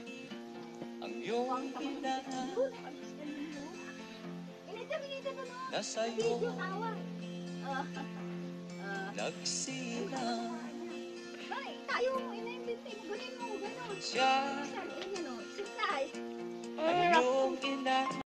Ang iyong ina na sa'yo nagsilang. Tayo mo, ina-invite mo, ganin mo, ganon. Siya Saan, eh, ganon. Siklay. ang iyong ina